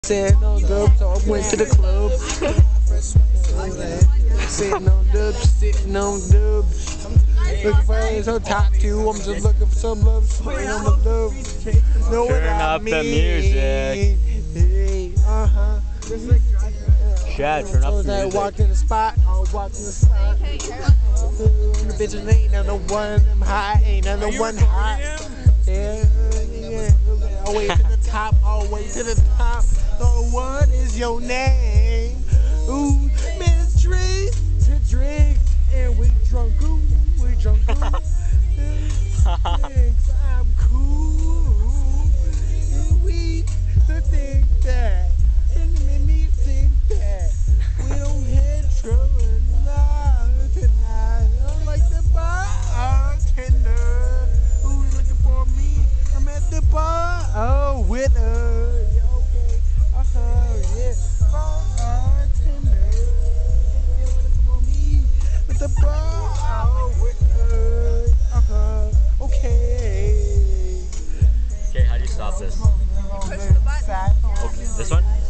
Sitting on dubs, so I went to the club. Sitting on dubs. Looking for some top two. I'm just looking for some love. Sitting on the love. Know what Turn I up mean? the music. Hey, Chad, turn up the I music. walked in the spot. I was walking the spot. The bitches ain't none of one. I'm high. Ain't none of one hot. Yeah. All the way to the top. All the way to the top. So what is your name? Ooh, Miss Drink to drink, and we drunk. Ooh, we drunk. Thanks, I'm cool. And we to think that, and it made me think that we don't have trouble now tonight. I'm like the bartender who's looking for me. I'm at the bar, oh, with her. Yeah, okay, yeah. Bartender, looking for me with the bar, oh, with her. Okay. Okay, how do you stop this? Push the button. Okay, this one?